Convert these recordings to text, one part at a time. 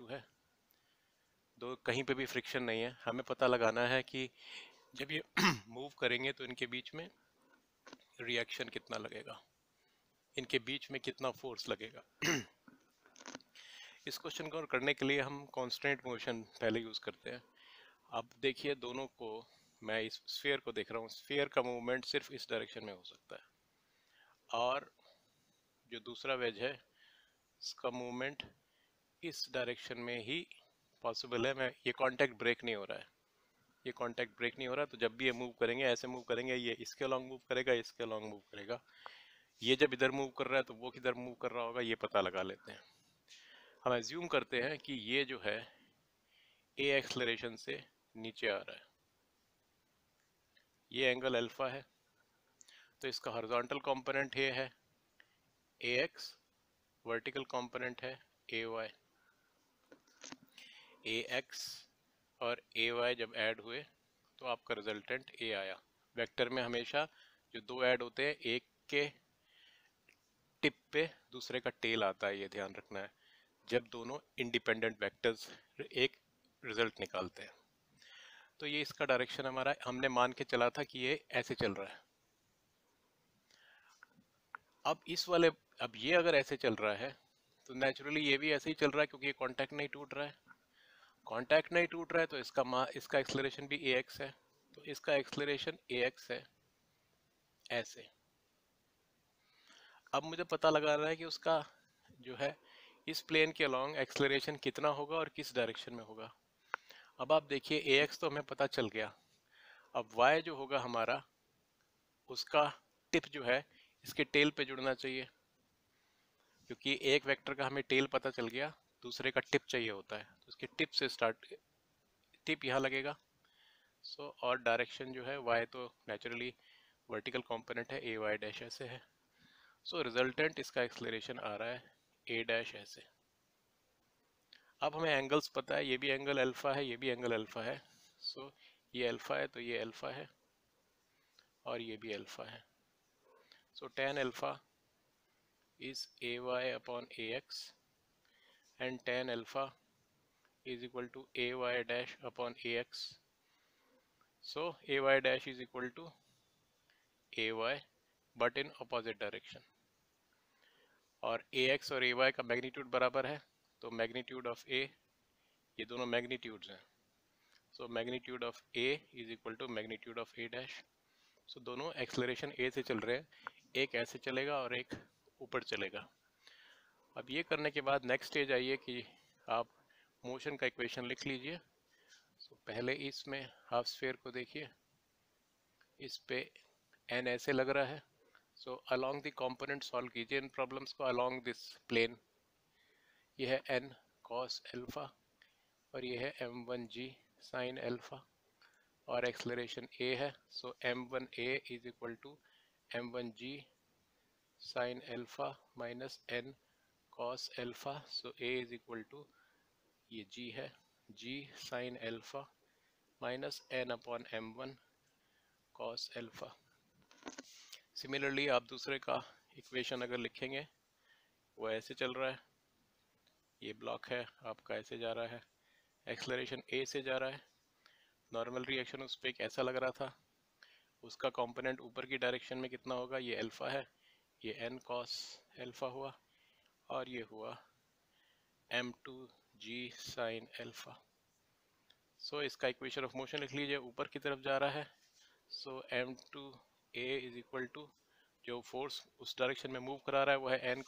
m2 है, दो कहीं पे भी फ्रिक्शन नहीं है। हमें पता लगाना है कि जब ये मूव करेंगे तो इनके बीच में रिएक्शन कितना लगेगा, इनके बीच में कितना फोर्स लगेगा। इस क्वेश्चन को करने के लिए हम कांस्टेंट मोशन पहले यूज करते हैं। अब देखिए दोनों को, मैं इस स्फीयर को देख रहा हूँ, स्फीयर का मूवमेंट सिर्फ इस डायरेक्शन में हो सकता है, और जो दूसरा वेज है इसका मूवमेंट इस डायरेक्शन में ही पॉसिबल है। मैं ये कांटेक्ट ब्रेक नहीं हो रहा है, ये कांटेक्ट ब्रेक नहीं हो रहा, तो जब भी ये मूव करेंगे ऐसे मूव करेंगे, ये इसके अलॉन्ग मूव करेगा, इसके अलॉन्ग मूव करेगा। ये जब इधर मूव कर रहा है तो वो किधर मूव कर रहा होगा, ये पता लगा लेते हैं। हम एज्यूम करते हैं कि ये जो है ए एक्सलरेशन से नीचे आ रहा है, ये एंगल अल्फा है, तो इसका हॉरिजॉन्टल कंपोनेंट ये है ए एक्स, वर्टिकल कंपोनेंट है ए वाई। ए एक्स और ए वाई जब ऐड हुए तो आपका रिजल्टेंट ए आया। वेक्टर में हमेशा जो दो ऐड होते हैं, एक के टिप पे दूसरे का टेल आता है, ये ध्यान रखना है जब दोनों इंडिपेंडेंट वेक्टर्स एक रिजल्ट निकालते हैं। तो ये इसका डायरेक्शन हमारा, हमने मान के चला था कि ये ऐसे चल रहा है। अब ये अगर ऐसे चल रहा है तो नेचुरली ये भी ऐसे ही चल रहा है, क्योंकि ये कांटेक्ट नहीं टूट रहा है। कांटेक्ट नहीं टूट रहा है तो इसका एक्सेलरेशन भी ए एक्स है, तो इसका एक्सेलरेशन ए एक्स है ऐसे। अब मुझे पता लगाना है कि उसका जो है इस प्लेन के अलोंग एक्सेलरेशन कितना होगा और किस डायरेक्शन में होगा। अब आप देखिए ए एक्स तो हमें पता चल गया, अब वाई जो होगा हमारा, उसका टिप जो है इसके टेल पे जुड़ना चाहिए, क्योंकि एक वेक्टर का हमें टेल पता चल गया, दूसरे का टिप चाहिए होता है, तो उसके टिप से स्टार्ट, टिप यहाँ लगेगा। और डायरेक्शन जो है वाई तो नेचुरली वर्टिकल कंपोनेंट है, ए वाई डैश ऐसे है। रिजल्टेंट इसका एक्सेलरेशन आ रहा है ए डैश ऐसे। अब हमें एंगल्स पता है, ये भी एंगल अल्फा है, ये भी एंगल अल्फा है। ये अल्फा है तो ये अल्फा है, और ये भी अल्फा है। tan alpha is ay upon ax and tan alpha is equal to ay dash upon ax. Ay dash is equal to ay but in opposite direction, और ax और ay का मैग्नीट्यूड बराबर है, तो मैग्नीट्यूड ऑफ a, ये दोनों magnitudes हैं, magnitude of a is equal to magnitude of a dash. दोनों एक्सेलरेशन a से चल रहे हैं, एक ऐसे चलेगा और एक ऊपर चलेगा। अब ये करने के बाद नेक्स्ट स्टेज आइए कि आप मोशन का इक्वेशन लिख लीजिए। पहले इसमें हाफ स्फीयर को देखिए, इस पे n ऐसे लग रहा है, अलोंग द कंपोनेंट सॉल्व कीजिए इन प्रॉब्लम्स को अलोंग दिस प्लेन। ये है n cos अल्फा और ये है m1g sin अल्फा, और एक्सेलरेशन a है, m1a is equal to m1g sin alpha minus n cos alpha, a is equal to, ये g है, g sin alpha minus n upon m1 cos alpha. Similarly आप दूसरे का equation अगर लिखेंगे, वो ऐसे चल रहा है, ये ब्लॉक है आपका, ऐसे जा रहा है, एक्सेलरेशन a से जा रहा है, नॉर्मल रिएक्शन उस पर एक ऐसा लग रहा था, उसका कंपोनेंट ऊपर की डायरेक्शन में कितना होगा, ये अल्फा है, ये n cos अल्फा हुआ, और ये हुआ m2g sin अल्फा। इसका इक्वेशन ऑफ मोशन लिख लीजिए, ऊपर की तरफ जा रहा है, m2a इज इक्वल टू, जो फोर्स उस डायरेक्शन में मूव करा रहा है वो है n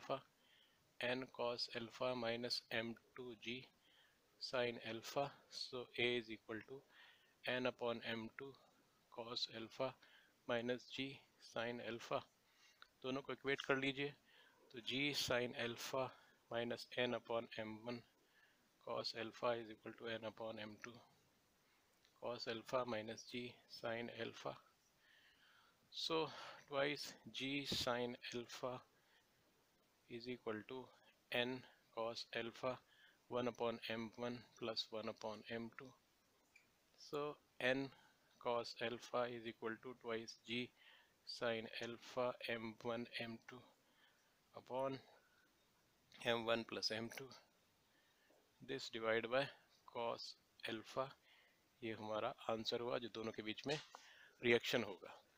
cos alpha minus m2g sin alpha, a is equal to n upon m2 cos alpha minus g sin alpha. दोनों को इक्वेट कर लीजिए, तो g sin alpha minus n upon m1 cos alpha is equal to n upon m2 cos alpha minus g sin alpha. Twice g sin alpha is equal to n cos alpha 1 upon m1 plus 1 upon m2. N cos alpha is equal to twice g sin alpha m1 m2 upon m1 plus m2. This divide by cos alpha, ये हमारा answer हुआ जो दोनों के बीच में reaction होगा।